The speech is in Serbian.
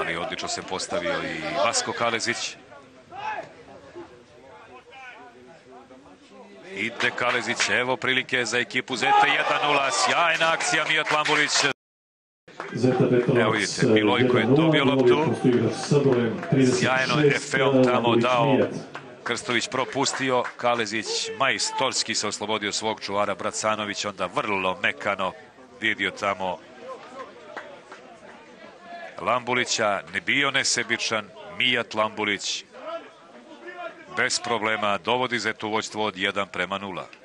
ali odlično se postavio i Vasko Kalezić. Ide Kalezić, evo prilike za ekipu Zeta, 1-0, sjajna akcija, Mijat Lambulić. Evo vidite, Milojko je dobio loptu, sjajno Efeom tamo dao, Krstović propustio, Kalezić majstorski se oslobodio svog čuvara, Bracanović onda vrlo mekano vidio tamo Lambulića, ne bio nesebičan, Mijat Lambulić bez problema dovodi Zetu u vođstvo od 1:0.